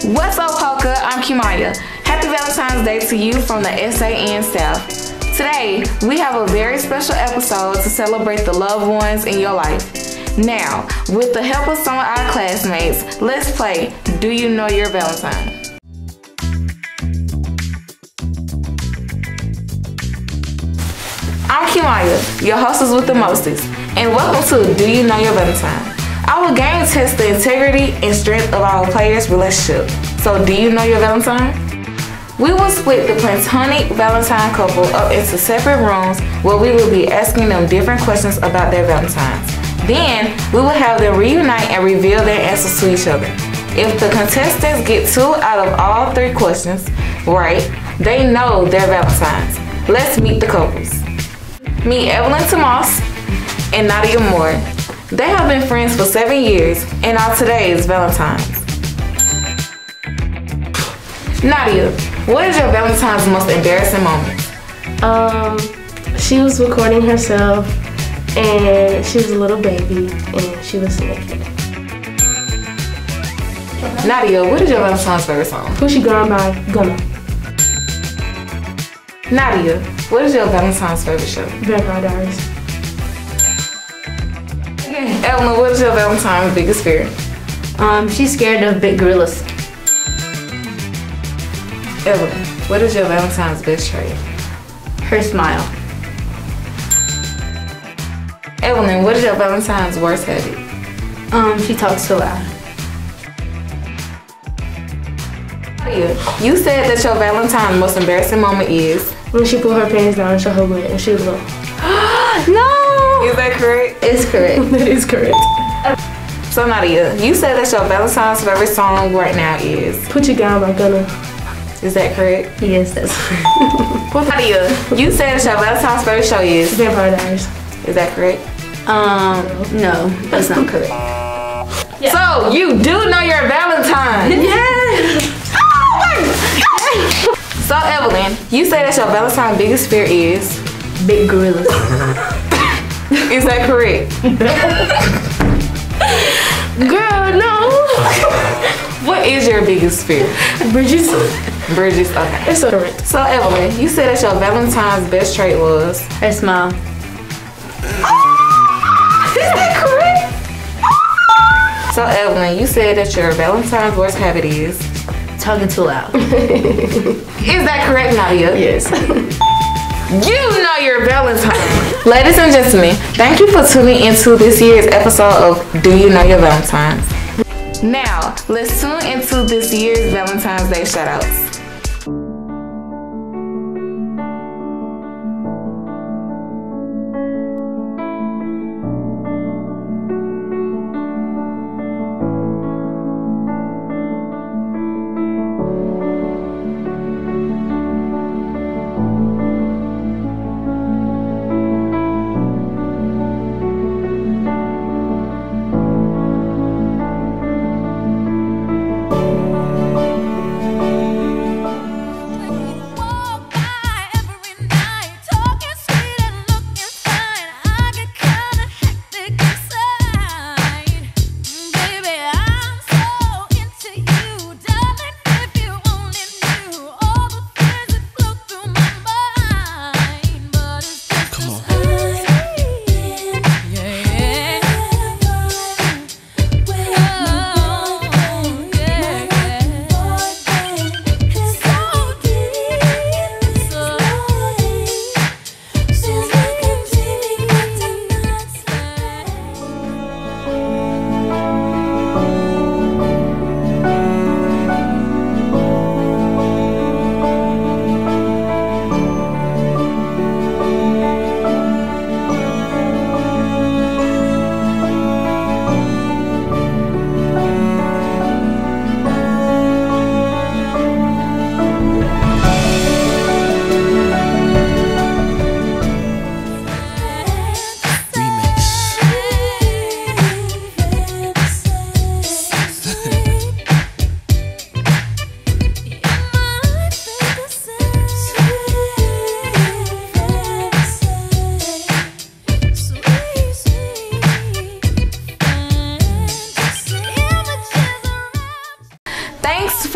What's up, Polka? I'm Kimaya. Happy Valentine's Day to you from the SAN staff. Today, we have a very special episode to celebrate the loved ones in your life. Now, with the help of some of our classmates, let's play Do You Know Your Valentine? I'm Kimaya, your hostess with the mostest, and welcome to Do You Know Your Valentine? Our game tests the integrity and strength of our players' relationship. So, do you know your Valentine? We will split the platonic Valentine couple up into separate rooms where we will be asking them different questions about their Valentines. Then, we will have them reunite and reveal their answers to each other. If the contestants get 2 out of all 3 questions right, they know their Valentines. Let's meet the couples. Meet Evelyn Tomas and Nadia Moore. They have been friends for 7 years and are today's Valentines. Nadia, what is your Valentine's most embarrassing moment? She was recording herself and she was a little baby and she was naked. Nadia, what is your Valentine's favorite song? Pushy Gone by Gunna. Nadia, what is your Valentine's favorite show? Vampire Diaries. Evelyn, what is your Valentine's biggest fear? She's scared of big gorillas. Evelyn, what is your Valentine's best trait? Her smile. Evelyn, what is your Valentine's worst habit? She talks too loud. Nadia, you said that your Valentine's most embarrassing moment is? When she pulled her pants down and showed her butt and she was like, no! Is that correct? It's correct. That is correct. So Nadia, you said that your Valentine's favorite song right now is? Put Your Gone by Gunna. Is that correct? Yes, that's correct. Well, Nadia, you said that your Valentine's favorite show is? Vampire Diaries. Is that correct? No, that's not correct. Yeah. So, you do know your Valentine? Yes! So, Evelyn, you said that your Valentine's biggest fear is? Big gorillas. Is that correct? Girl, no. What is your biggest fear? Bridges. Bridges, okay. It's correct. So, Evelyn, you said that your Valentine's best trait was? Her smile. Is that correct? So, Evelyn, you said that your Valentine's worst habit is? Talking too loud. Is that correct, Nadia? Yes. You know your Valentine. Ladies and gentlemen, thank you for tuning into this year's episode of Do You Know Your Valentines? Now, let's tune into this year's Valentine's Day shoutouts.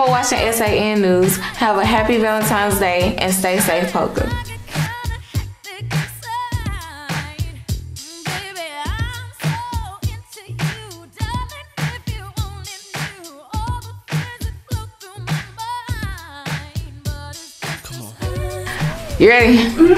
for watching SAN News. Have a happy Valentine's Day and stay safe, Poker. You ready?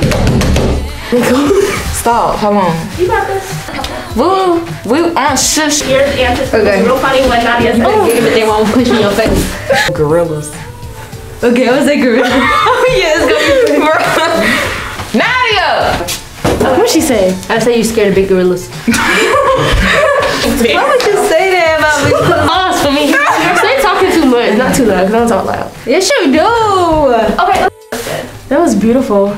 Stop. Hold on. You got this. We on shush. Here's the answer. Okay. Real funny when Nadia said it, but they won't push in your face. Gorillas. Okay, I was like gorilla. Oh yeah, it's gonna be Nadia. What'd she say? I say you scared of big gorillas. Why would you say that about me? Pause for me. Stay talking too much. Not too loud, 'cause I don't talk loud. Yes, you do. Okay. That was beautiful.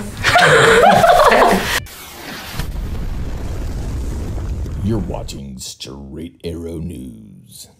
You're watching Straight Arrow News.